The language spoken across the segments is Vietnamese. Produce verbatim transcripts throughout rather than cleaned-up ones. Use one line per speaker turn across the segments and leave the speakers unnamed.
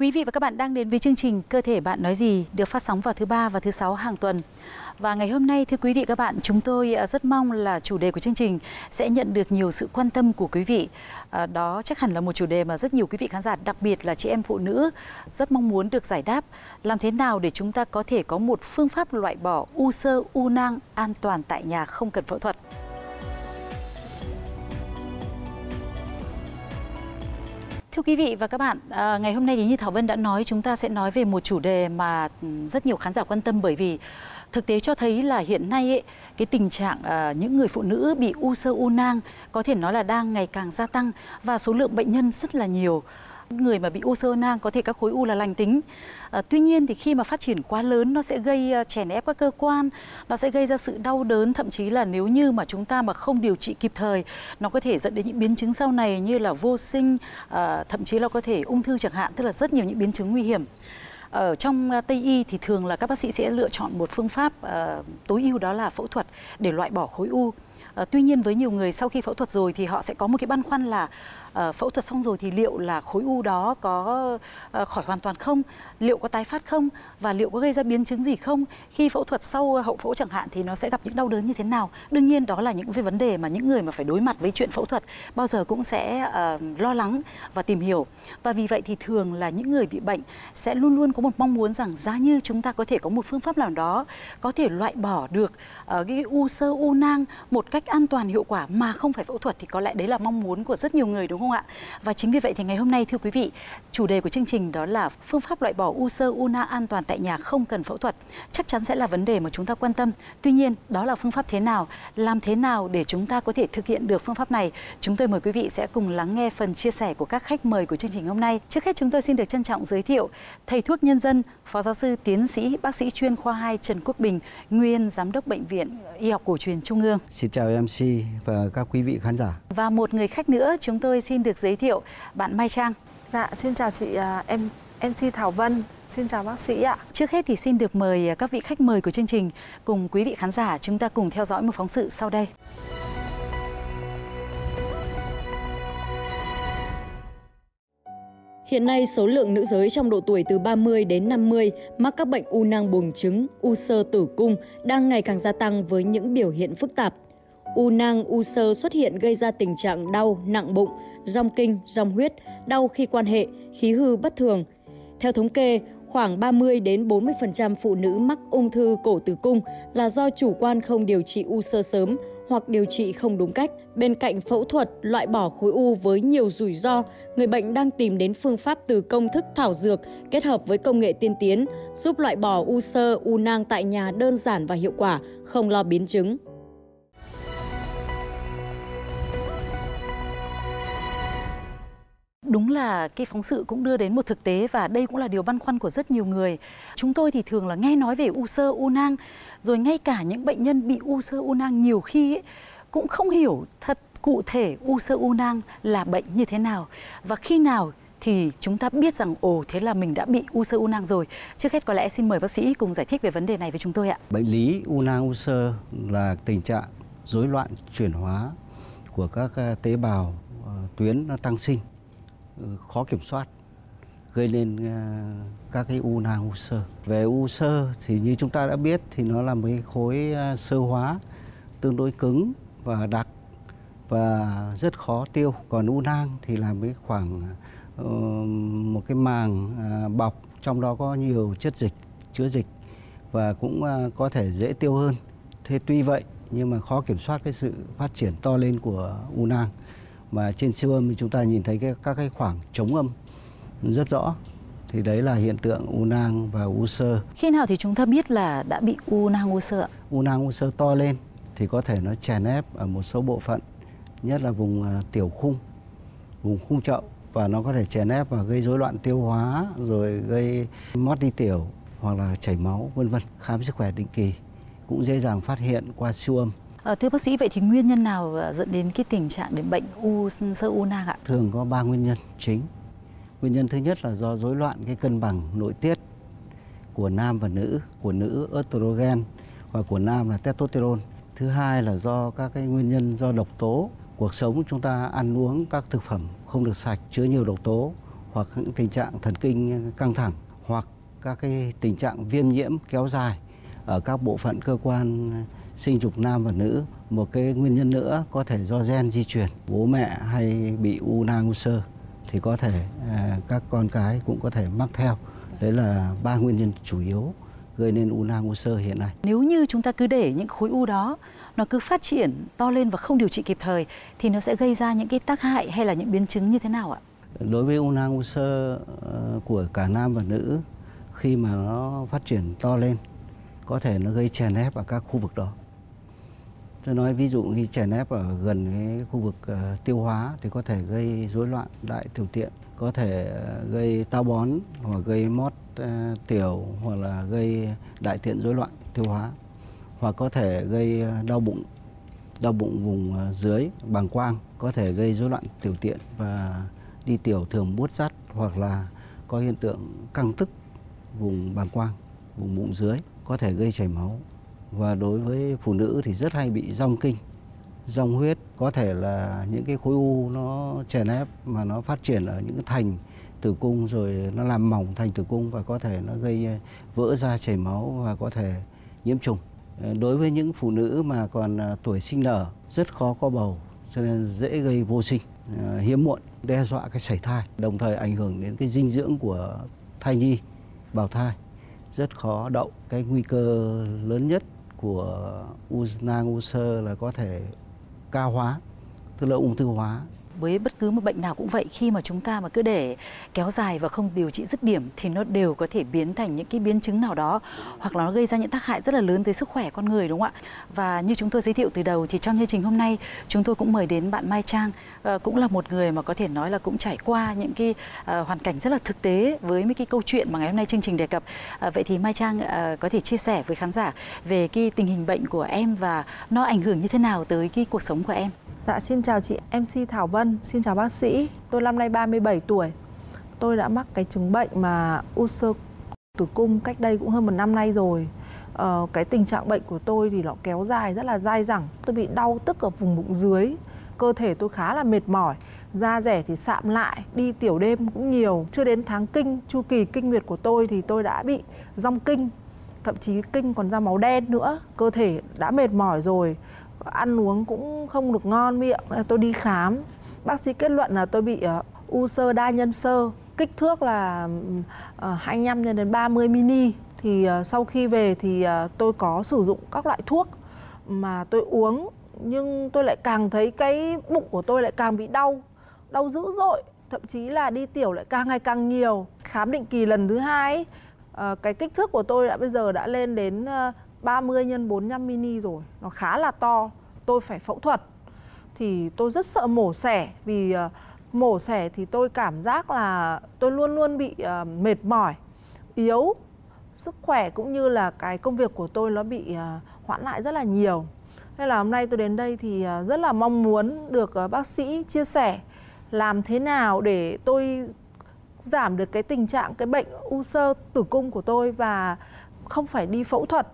Quý vị và các bạn đang đến với chương trình Cơ thể bạn nói gì được phát sóng vào thứ ba và thứ sáu hàng tuần. Và ngày hôm nay, thưa quý vị và các bạn, chúng tôi rất mong là chủ đề của chương trình sẽ nhận được nhiều sự quan tâm của quý vị. À, đó chắc hẳn là một chủ đề mà rất nhiều quý vị khán giả, đặc biệt là chị em phụ nữ, rất mong muốn được giải đáp. Làm thế nào để chúng ta có thể có một phương pháp loại bỏ u xơ, u nang an toàn tại nhà không cần phẫu thuật? Thưa quý vị và các bạn, à, ngày hôm nay thì như Thảo Vân đã nói, chúng ta sẽ nói về một chủ đề mà rất nhiều khán giả quan tâm, bởi vì thực tế cho thấy là hiện nay ấy, cái tình trạng à, những người phụ nữ bị u xơ u nang có thể nói là đang ngày càng gia tăng và số lượng bệnh nhân rất là nhiều. Người mà bị u xơ u nang có thể các khối u là lành tính. À, tuy nhiên thì khi mà phát triển quá lớn, nó sẽ gây uh, chèn ép các cơ quan, nó sẽ gây ra sự đau đớn, thậm chí là nếu như mà chúng ta mà không điều trị kịp thời, nó có thể dẫn đến những biến chứng sau này như là vô sinh, uh, thậm chí là có thể ung thư chẳng hạn, tức là rất nhiều những biến chứng nguy hiểm. Ở trong uh, Tây y thì thường là các bác sĩ sẽ lựa chọn một phương pháp uh, tối ưu, đó là phẫu thuật để loại bỏ khối u. À, tuy nhiên với nhiều người sau khi phẫu thuật rồi thì họ sẽ có một cái băn khoăn là à, phẫu thuật xong rồi thì liệu là khối u đó có à, khỏi hoàn toàn không, liệu có tái phát không, và liệu có gây ra biến chứng gì không, khi phẫu thuật sau hậu phẫu chẳng hạn thì nó sẽ gặp những đau đớn như thế nào. Đương nhiên đó là những cái vấn đề mà những người mà phải đối mặt với chuyện phẫu thuật bao giờ cũng sẽ à, lo lắng và tìm hiểu. Và vì vậy thì thường là những người bị bệnh sẽ luôn luôn có một mong muốn rằng giá như chúng ta có thể có một phương pháp nào đó có thể loại bỏ được à, cái u xơ u nang một cách an toàn hiệu quả mà không phải phẫu thuật, thì có lẽ đấy là mong muốn của rất nhiều người, đúng không ạ? Và chính vì vậy thì ngày hôm nay, thưa quý vị, chủ đề của chương trình đó là phương pháp loại bỏ u xơ u nang an toàn tại nhà không cần phẫu thuật. Chắc chắn sẽ là vấn đề mà chúng ta quan tâm. Tuy nhiên, đó là phương pháp thế nào, làm thế nào để chúng ta có thể thực hiện được phương pháp này? Chúng tôi mời quý vị sẽ cùng lắng nghe phần chia sẻ của các khách mời của chương trình hôm nay. Trước hết chúng tôi xin được trân trọng giới thiệu thầy thuốc nhân dân, phó giáo sư tiến sĩ bác sĩ chuyên khoa hai Trần Quốc Bình, nguyên giám đốc bệnh viện Y học cổ truyền Trung ương.
Xin chào em xê và các quý vị khán giả.
Và một người khách nữa, chúng tôi xin được giới thiệu bạn Mai Trang.
Dạ, xin chào chị em em xê Thảo Vân. Xin chào bác sĩ ạ.
Trước hết thì xin được mời các vị khách mời của chương trình cùng quý vị khán giả chúng ta cùng theo dõi một phóng sự sau đây.
Hiện nay, số lượng nữ giới trong độ tuổi từ ba mươi đến năm mươi mắc các bệnh u nang buồng trứng, u xơ tử cung đang ngày càng gia tăng với những biểu hiện phức tạp. U nang, u xơ xuất hiện gây ra tình trạng đau, nặng bụng, rong kinh, rong huyết, đau khi quan hệ, khí hư bất thường. Theo thống kê, khoảng ba mươi đến bốn mươi phần trăm phụ nữ mắc ung thư cổ tử cung là do chủ quan không điều trị u xơ sớm hoặc điều trị không đúng cách. Bên cạnh phẫu thuật loại bỏ khối u với nhiều rủi ro, người bệnh đang tìm đến phương pháp từ công thức thảo dược kết hợp với công nghệ tiên tiến, giúp loại bỏ u xơ, u nang tại nhà đơn giản và hiệu quả, không lo biến chứng.
Đúng là cái phóng sự cũng đưa đến một thực tế, và đây cũng là điều băn khoăn của rất nhiều người. Chúng tôi thì thường là nghe nói về u xơ u nang, rồi ngay cả những bệnh nhân bị u xơ u nang nhiều khi ấy, cũng không hiểu thật cụ thể u xơ u nang là bệnh như thế nào, và khi nào thì chúng ta biết rằng ồ thế là mình đã bị u xơ u nang rồi. Trước hết có lẽ xin mời bác sĩ cùng giải thích về vấn đề này với chúng tôi ạ.
Bệnh lý u nang u xơ là tình trạng rối loạn chuyển hóa của các tế bào tuyến nó tăng sinh, khó kiểm soát, gây nên các cái u nang u xơ. Về u xơ thì như chúng ta đã biết thì nó là một cái khối xơ hóa tương đối cứng và đặc và rất khó tiêu. Còn u nang thì là một cái khoảng uh, một cái màng uh, bọc, trong đó có nhiều chất dịch, chứa dịch và cũng uh, có thể dễ tiêu hơn. Thế tuy vậy nhưng mà khó kiểm soát cái sự phát triển to lên của u nang. Mà trên siêu âm thì chúng ta nhìn thấy cái, các cái khoảng trống âm rất rõ. Thì đấy là hiện tượng u nang và u xơ.
Khi nào thì chúng ta biết là đã bị u nang u xơ ạ?
U nang u xơ to lên thì có thể nó chèn ép ở một số bộ phận, nhất là vùng uh, tiểu khung, vùng khung chậu, và nó có thể chèn ép và gây rối loạn tiêu hóa, rồi gây mót đi tiểu hoặc là chảy máu, vân vân. Khám sức khỏe định kỳ cũng dễ dàng phát hiện qua siêu âm.
À, thưa bác sĩ, vậy thì nguyên nhân nào dẫn đến cái tình trạng đến bệnh u xơ u nang ạ?
Thường có ba nguyên nhân chính. Nguyên nhân thứ nhất là do rối loạn cái cân bằng nội tiết của nam và nữ, của nữ estrogen và của nam là testosterone. Thứ hai là do các cái nguyên nhân do độc tố. Cuộc sống chúng ta ăn uống các thực phẩm không được sạch, chứa nhiều độc tố, hoặc những tình trạng thần kinh căng thẳng, hoặc các cái tình trạng viêm nhiễm kéo dài ở các bộ phận cơ quan sinh dục nam và nữ. Một cái nguyên nhân nữa có thể do gen di truyền, bố mẹ hay bị u nang u xơ thì có thể à, các con cái cũng có thể mắc theo. Đấy là ba nguyên nhân chủ yếu gây nên u nang u xơ hiện nay.
Nếu như chúng ta cứ để những khối u đó nó cứ phát triển to lên và không điều trị kịp thời thì nó sẽ gây ra những cái tác hại hay là những biến chứng như thế nào ạ?
Đối với u nang u xơ của cả nam và nữ, khi mà nó phát triển to lên có thể nó gây chèn ép ở các khu vực đó. Tôi nói ví dụ khi chèn ép ở gần cái khu vực uh, tiêu hóa thì có thể gây rối loạn đại tiểu tiện, có thể uh, gây táo bón hoặc gây mót uh, tiểu, hoặc là gây đại tiện rối loạn tiêu hóa, hoặc có thể gây uh, đau bụng, đau bụng vùng uh, dưới bàng quang, có thể gây rối loạn tiểu tiện và đi tiểu thường buốt rắt, hoặc là có hiện tượng căng tức vùng bàng quang, vùng bụng dưới, có thể gây chảy máu. Và đối với phụ nữ thì rất hay bị rong kinh, rong huyết, có thể là những cái khối u nó chèn ép mà nó phát triển ở những thành tử cung rồi nó làm mỏng thành tử cung và có thể nó gây vỡ ra chảy máu và có thể nhiễm trùng. Đối với những phụ nữ mà còn tuổi sinh nở rất khó có bầu cho nên dễ gây vô sinh, hiếm muộn, đe dọa cái sảy thai, đồng thời ảnh hưởng đến cái dinh dưỡng của thai nhi, bào thai, rất khó đậu. Cái nguy cơ lớn nhất của u nang u xơ là có thể cao hóa, tức là ung thư hóa.
Với bất cứ một bệnh nào cũng vậy, khi mà chúng ta mà cứ để kéo dài và không điều trị dứt điểm thì nó đều có thể biến thành những cái biến chứng nào đó, hoặc là nó gây ra những tác hại rất là lớn tới sức khỏe con người, đúng không ạ? Và như chúng tôi giới thiệu từ đầu thì trong chương trình hôm nay chúng tôi cũng mời đến bạn Mai Trang, uh, cũng là một người mà có thể nói là cũng trải qua những cái uh, hoàn cảnh rất là thực tế với mấy cái câu chuyện mà ngày hôm nay chương trình đề cập. Uh, vậy thì Mai Trang uh, có thể chia sẻ với khán giả về cái tình hình bệnh của em và nó ảnh hưởng như thế nào tới cái cuộc sống của em?
Dạ, xin chào chị em xê Thảo Vân, xin chào bác sĩ. Tôi năm nay ba mươi bảy tuổi. Tôi đã mắc cái chứng bệnh mà u xơ tử cung cách đây cũng hơn một năm nay rồi. Ờ, cái tình trạng bệnh của tôi thì nó kéo dài rất là dai dẳng. Tôi bị đau tức ở vùng bụng dưới. Cơ thể tôi khá là mệt mỏi. Da rẻ thì sạm lại, đi tiểu đêm cũng nhiều. Chưa đến tháng kinh, chu kỳ kinh nguyệt của tôi thì tôi đã bị rong kinh. Thậm chí kinh còn ra máu đen nữa. Cơ thể đã mệt mỏi rồi. Ăn uống cũng không được ngon miệng. Tôi đi khám, bác sĩ kết luận là tôi bị uh, u xơ đa nhân xơ, kích thước là uh, hai mươi lăm nhân đến ba mươi mini. Thì uh, sau khi về thì uh, tôi có sử dụng các loại thuốc mà tôi uống, nhưng tôi lại càng thấy cái bụng của tôi lại càng bị đau, đau dữ dội, thậm chí là đi tiểu lại càng ngày càng nhiều. Khám định kỳ lần thứ hai, uh, cái kích thước của tôi đã bây giờ đã lên đến uh, ba mươi nhân bốn mươi lăm mini rồi, nó khá là to. Tôi phải phẫu thuật thì tôi rất sợ mổ xẻ, vì uh, mổ xẻ thì tôi cảm giác là tôi luôn luôn bị uh, mệt mỏi, yếu, sức khỏe cũng như là cái công việc của tôi nó bị uh, hoãn lại rất là nhiều. Nên là hôm nay tôi đến đây thì uh, rất là mong muốn được uh, bác sĩ chia sẻ làm thế nào để tôi giảm được cái tình trạng cái bệnh u xơ tử cung của tôi và không phải đi phẫu thuật,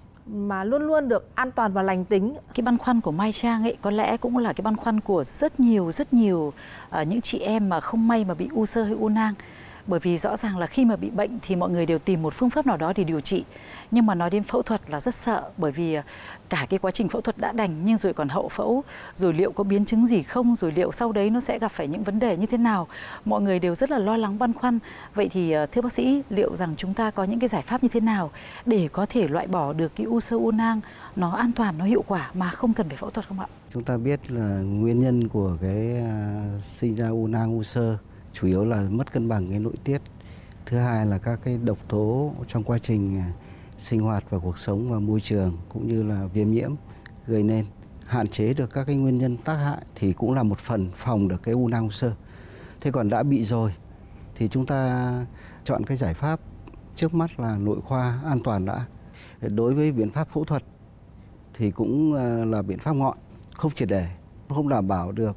mà luôn luôn được an toàn và lành tính.
Cái băn khoăn của Mai Trang ấy có lẽ cũng là cái băn khoăn của rất nhiều rất nhiều uh, những chị em mà không may mà bị u xơ hay u nang. Bởi vì rõ ràng là khi mà bị bệnh thì mọi người đều tìm một phương pháp nào đó để điều trị. Nhưng mà nói đến phẫu thuật là rất sợ, bởi vì cả cái quá trình phẫu thuật đã đành nhưng rồi còn hậu phẫu, rồi liệu có biến chứng gì không, rồi liệu sau đấy nó sẽ gặp phải những vấn đề như thế nào. Mọi người đều rất là lo lắng băn khoăn. Vậy thì thưa bác sĩ, liệu rằng chúng ta có những cái giải pháp như thế nào để có thể loại bỏ được cái u xơ u nang nó an toàn, nó hiệu quả mà không cần phải phẫu thuật không ạ?
Chúng ta biết là nguyên nhân của cái uh, sinh ra u nang u xơ chủ yếu là mất cân bằng cái nội tiết. Thứ hai là các cái độc tố trong quá trình sinh hoạt và cuộc sống và môi trường cũng như là viêm nhiễm gây nên. Hạn chế được các cái nguyên nhân tác hại thì cũng là một phần phòng được cái u nang u xơ. Thế còn đã bị rồi thì chúng ta chọn cái giải pháp trước mắt là nội khoa an toàn đã. Đối với biện pháp phẫu thuật thì cũng là biện pháp ngọn, không triệt để, không đảm bảo được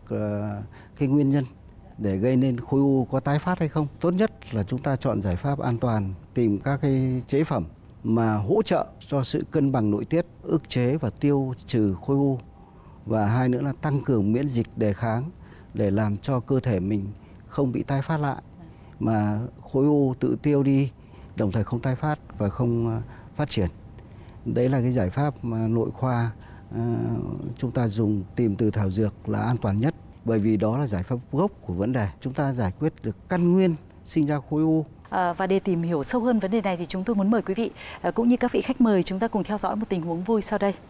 cái nguyên nhân để gây nên khối u có tái phát hay không. Tốt nhất là chúng ta chọn giải pháp an toàn, tìm các cái chế phẩm mà hỗ trợ cho sự cân bằng nội tiết, ức chế và tiêu trừ khối u. Và hai nữa là tăng cường miễn dịch đề kháng để làm cho cơ thể mình không bị tái phát lại. mà khối u tự tiêu đi, đồng thời không tái phát và không phát triển. Đấy là cái giải pháp mà nội khoa uh, chúng ta dùng tìm từ thảo dược là an toàn nhất, bởi vì đó là giải pháp gốc của vấn đề. Chúng ta giải quyết được căn nguyên sinh ra khối u.
À, và để tìm hiểu sâu hơn vấn đề này thì chúng tôi muốn mời quý vị à, cũng như các vị khách mời chúng ta cùng theo dõi một tình huống vui sau đây.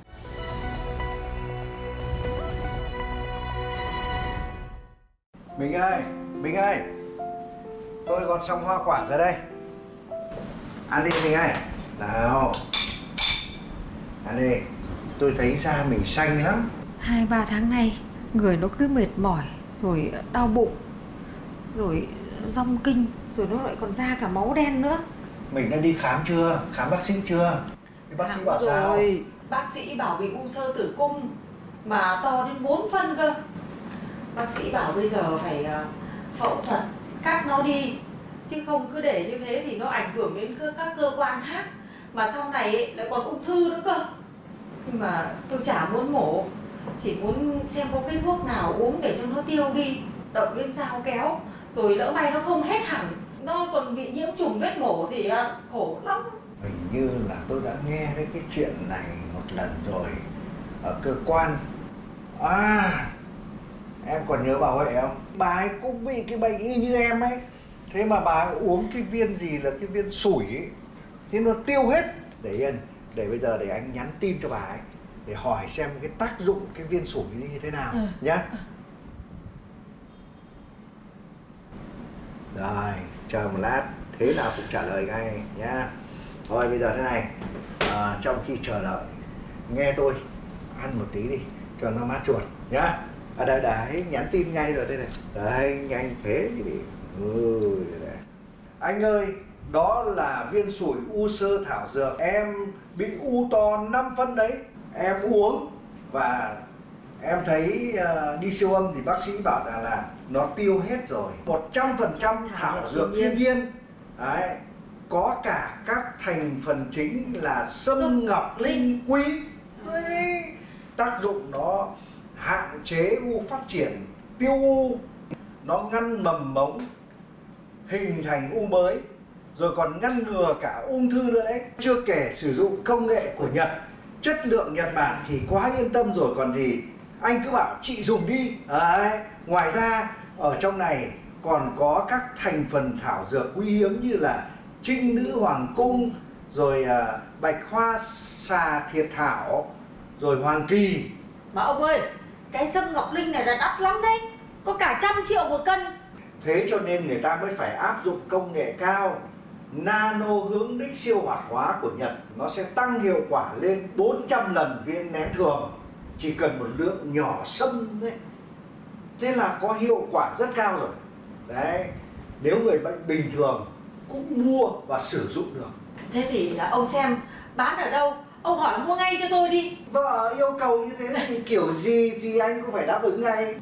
Mình ơi, Mình ơi, tôi còn xong hoa quả ra đây. Ăn đi Mình ơi. Nào, ăn đi. Tôi thấy da mình xanh lắm.
Hai ba tháng nay người nó cứ mệt mỏi, rồi đau bụng, rồi rong kinh, rồi nó lại còn ra cả máu đen nữa.
Mình đã đi khám chưa? Khám bác sĩ chưa? Thì bác sĩ bảo sao?
Rồi, bác sĩ bảo bị u xơ tử cung mà to đến bốn phân cơ. Bác sĩ bảo bây giờ phải phẫu thuật cắt nó đi, chứ không cứ để như thế thì nó ảnh hưởng đến các cơ quan khác, mà sau này lại còn ung thư nữa cơ. Nhưng mà tôi chả muốn mổ, chỉ muốn xem có cái thuốc nào uống để cho nó tiêu đi, động lên dao kéo, rồi lỡ may nó không hết hẳn, nó còn bị nhiễm trùng vết mổ thì khổ lắm.
Hình như là tôi đã nghe đến cái chuyện này một lần rồi ở cơ quan. À, em còn nhớ bà Huệ không? Bà ấy cũng bị cái bệnh y như em ấy. Thế mà bà ấy uống cái viên gì là cái viên sủi ấy, thế nó tiêu hết. Để yên, để bây giờ để anh nhắn tin cho bà ấy để hỏi xem cái tác dụng cái viên sủi như thế nào. Ừ. Nhá. Rồi, chờ một lát, thế nào cũng trả lời ngay nhá. Thôi bây giờ thế này, à, trong khi chờ đợi, nghe tôi ăn một tí đi cho nó mát chuột nhá. À đấy, đấy, nhắn tin ngay rồi đây này. Đấy, nhanh thế thì đi. Ừ, đấy. Anh ơi, đó là viên sủi u xơ thảo dược. Em bị u to năm phân đấy. Em uống và em thấy uh, đi siêu âm thì bác sĩ bảo là, là nó tiêu hết rồi. một trăm phần trăm thảo dược thiên nhiên. Đấy, có cả các thành phần chính là sâm ngọc linh quý. Đấy, tác dụng nó hạn chế u phát triển, tiêu u, nó ngăn mầm mống hình thành u mới, rồi còn ngăn ngừa cả ung thư nữa đấy. Chưa kể sử dụng công nghệ của Nhật, chất lượng Nhật Bản thì quá yên tâm rồi còn gì. Anh cứ bảo chị dùng đi. Đấy. Ngoài ra ở trong này còn có các thành phần thảo dược quý hiếm như là trinh nữ hoàng cung, rồi uh, bạch hoa xà thiệt thảo, rồi hoàng kỳ.
Mà ông ơi, cái sâm ngọc linh này là đắt lắm đấy, có cả trăm triệu một cân.
Thế cho nên người ta mới phải áp dụng công nghệ cao nano hướng đích siêu hoạt hóa của Nhật. Nó sẽ tăng hiệu quả lên bốn trăm lần viên nén thường, chỉ cần một lượng nhỏ sâm đấy. Thế là có hiệu quả rất cao rồi. Đấy, nếu người bệnh bình thường cũng mua và sử dụng được.
Thế thì ông xem bán ở đâu, ông hỏi mua ngay cho tôi đi.
Vợ yêu cầu như thế thì kiểu gì thì anh cũng phải đáp ứng ngay.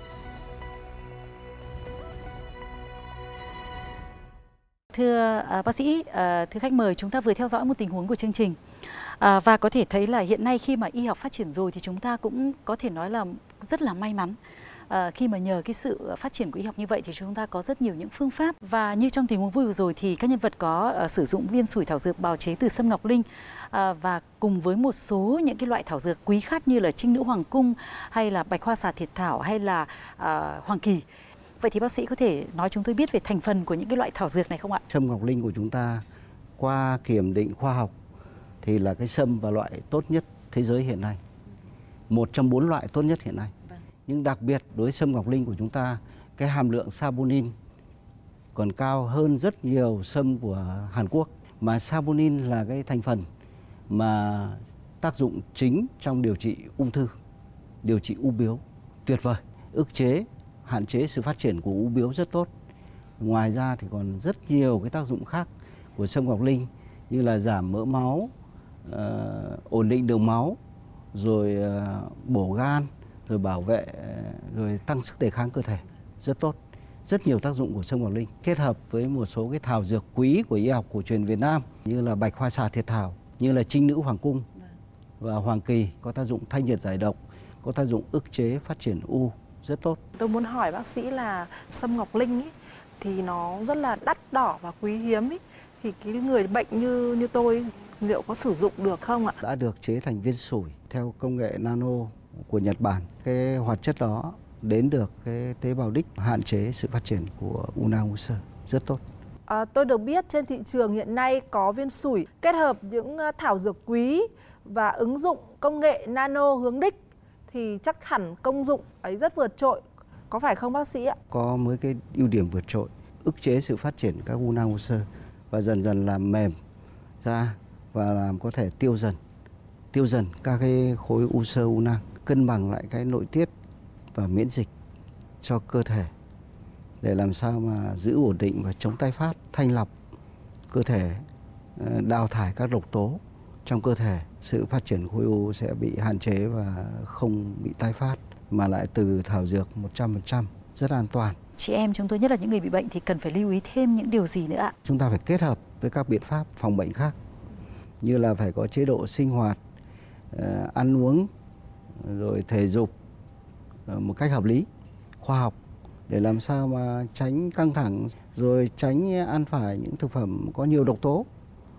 Thưa à, bác sĩ, à, thưa khách mời, chúng ta vừa theo dõi một tình huống của chương trình. À, và có thể thấy là hiện nay khi mà y học phát triển rồi thì chúng ta cũng có thể nói là rất là may mắn. À, khi mà nhờ cái sự phát triển của y học như vậy thì chúng ta có rất nhiều những phương pháp. Và như trong tình huống vui vừa rồi thì các nhân vật có uh, sử dụng viên sủi thảo dược bào chế từ sâm ngọc linh, uh, và cùng với một số những cái loại thảo dược quý khác như là trinh nữ hoàng cung, hay là bạch hoa xà thiệt thảo, hay là uh, hoàng kỳ. Vậy thì bác sĩ có thể nói chúng tôi biết về thành phần của những cái loại thảo dược này không ạ?
Sâm ngọc linh của chúng ta qua kiểm định khoa học thì là cái sâm và loại tốt nhất thế giới hiện nay, một trong bốn loại tốt nhất hiện nay. Vâng. Nhưng đặc biệt đối với sâm ngọc linh của chúng ta, cái hàm lượng saponin còn cao hơn rất nhiều sâm của Hàn Quốc. Mà saponin là cái thành phần mà tác dụng chính trong điều trị ung thư, điều trị u bướu, tuyệt vời, ức chế, hạn chế sự phát triển của u bướu rất tốt. Ngoài ra thì còn rất nhiều cái tác dụng khác của sâm ngọc linh như là giảm mỡ máu, uh, ổn định đường máu, rồi uh, bổ gan, rồi bảo vệ, uh, rồi tăng sức đề kháng cơ thể, rất tốt. Rất nhiều tác dụng của sâm ngọc linh kết hợp với một số cái thảo dược quý của y học cổ truyền Việt Nam như là bạch hoa xà thiệt thảo, như là trinh nữ hoàng cung và hoàng kỳ, có tác dụng thanh nhiệt giải độc, có tác dụng ức chế phát triển u rất tốt.
Tôi muốn hỏi bác sĩ là sâm ngọc linh ấy, thì nó rất là đắt đỏ và quý hiếm ý. Thì cái người bệnh như như tôi liệu có sử dụng được không ạ?
Đã được chế thành viên sủi theo công nghệ nano của Nhật Bản. Cái hoạt chất đó đến được cái tế bào đích, hạn chế sự phát triển của u nang u xơ rất tốt.
À, tôi được biết trên thị trường hiện nay có viên sủi kết hợp những thảo dược quý và ứng dụng công nghệ nano hướng đích thì chắc hẳn công dụng ấy rất vượt trội, có phải không bác sĩ ạ?
Có mấy cái ưu điểm vượt trội, ức chế sự phát triển các u nang u xơ và dần dần làm mềm ra và làm có thể tiêu dần, tiêu dần các cái khối u xơ u nang, cân bằng lại cái nội tiết và miễn dịch cho cơ thể để làm sao mà giữ ổn định và chống tái phát, thanh lọc cơ thể, đào thải các độc tố trong cơ thể. Sự phát triển khối u sẽ bị hạn chế và không bị tái phát, mà lại từ thảo dược một trăm phần trăm, rất an toàn.
Chị em chúng tôi, nhất là những người bị bệnh, thì cần phải lưu ý thêm những điều gì nữa ạ?
Chúng ta phải kết hợp với các biện pháp phòng bệnh khác, như là phải có chế độ sinh hoạt, ăn uống, rồi thể dục một cách hợp lý, khoa học, để làm sao mà tránh căng thẳng, rồi tránh ăn phải những thực phẩm có nhiều độc tố,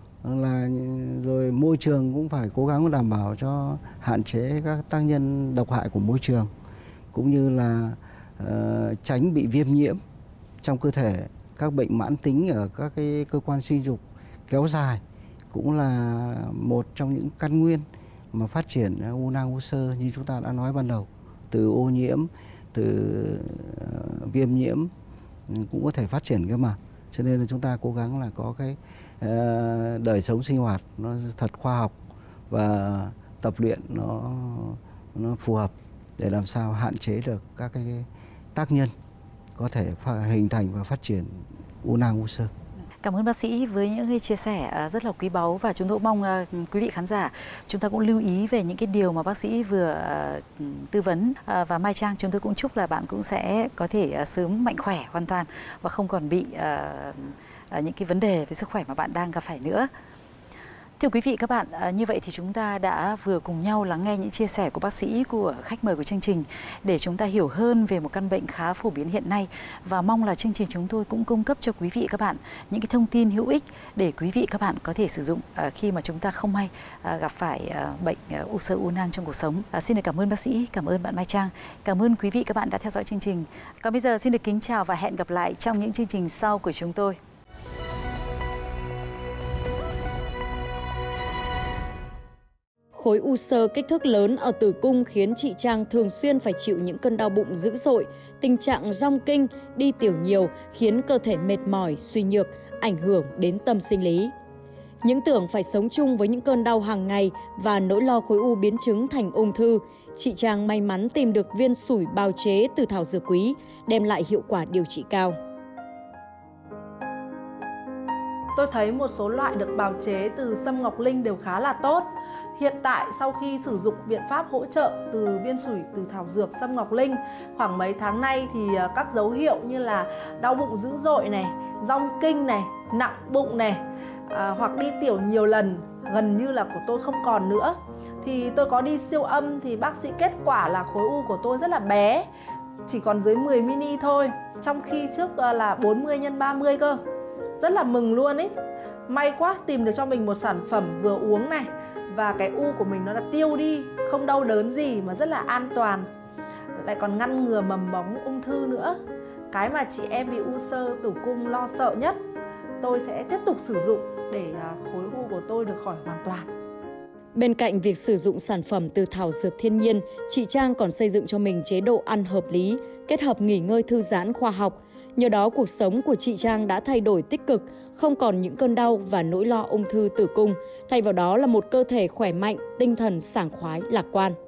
là rồi môi trường cũng phải cố gắng đảm bảo cho hạn chế các tác nhân độc hại của môi trường, cũng như là uh, tránh bị viêm nhiễm trong cơ thể. Các bệnh mãn tính ở các cái cơ quan sinh dục kéo dài cũng là một trong những căn nguyên mà phát triển u nang u xơ như chúng ta đã nói ban đầu, từ ô nhiễm, từ uh, viêm nhiễm cũng có thể phát triển cơ mà. Cho nên là chúng ta cố gắng là có cái uh, đời sống sinh hoạt nó thật khoa học và tập luyện nó nó phù hợp để làm sao hạn chế được các cái tác nhân có thể hình thành và phát triển u nang u xơ.
Cảm ơn bác sĩ với những cái chia sẻ rất là quý báu, và chúng tôi mong quý vị khán giả chúng ta cũng lưu ý về những cái điều mà bác sĩ vừa tư vấn. Và Mai Trang, chúng tôi cũng chúc là bạn cũng sẽ có thể sớm mạnh khỏe hoàn toàn và không còn bị những cái vấn đề về sức khỏe mà bạn đang gặp phải nữa. Thưa quý vị các bạn, như vậy thì chúng ta đã vừa cùng nhau lắng nghe những chia sẻ của bác sĩ, của khách mời của chương trình, để chúng ta hiểu hơn về một căn bệnh khá phổ biến hiện nay, và mong là chương trình chúng tôi cũng cung cấp cho quý vị các bạn những cái thông tin hữu ích để quý vị các bạn có thể sử dụng khi mà chúng ta không may gặp phải bệnh u xơ u nang trong cuộc sống. Xin được cảm ơn bác sĩ, cảm ơn bạn Mai Trang, cảm ơn quý vị các bạn đã theo dõi chương trình. Còn bây giờ xin được kính chào và hẹn gặp lại trong những chương trình sau của chúng tôi.
Khối u xơ kích thước lớn ở tử cung khiến chị Trang thường xuyên phải chịu những cơn đau bụng dữ dội, tình trạng rong kinh, đi tiểu nhiều khiến cơ thể mệt mỏi, suy nhược, ảnh hưởng đến tâm sinh lý. Những tưởng phải sống chung với những cơn đau hàng ngày và nỗi lo khối u biến chứng thành ung thư, chị Trang may mắn tìm được viên sủi bào chế từ thảo dược quý, đem lại hiệu quả điều trị cao.
Tôi thấy một số loại được bào chế từ sâm ngọc linh đều khá là tốt. Hiện tại sau khi sử dụng biện pháp hỗ trợ từ viên sủi từ thảo dược sâm ngọc linh, khoảng mấy tháng nay thì các dấu hiệu như là đau bụng dữ dội này, rong kinh này, nặng bụng này, à, hoặc đi tiểu nhiều lần gần như là của tôi không còn nữa. Thì tôi có đi siêu âm thì bác sĩ kết quả là khối u của tôi rất là bé, chỉ còn dưới mười mi-li thôi, trong khi trước là bốn mươi nhân ba mươi cơ. Rất là mừng luôn ấy. May quá tìm được cho mình một sản phẩm vừa uống này, và cái u của mình nó đã tiêu đi, không đau đớn gì mà rất là an toàn, lại còn ngăn ngừa mầm mống ung thư nữa. Cái mà chị em bị u xơ tử cung lo sợ nhất, tôi sẽ tiếp tục sử dụng để khối u của tôi được khỏi hoàn toàn.
Bên cạnh việc sử dụng sản phẩm từ thảo dược thiên nhiên, chị Trang còn xây dựng cho mình chế độ ăn hợp lý, kết hợp nghỉ ngơi thư giãn khoa học. Nhờ đó, cuộc sống của chị Trang đã thay đổi tích cực, không còn những cơn đau và nỗi lo ung thư tử cung. Thay vào đó là một cơ thể khỏe mạnh, tinh thần sảng khoái, lạc quan.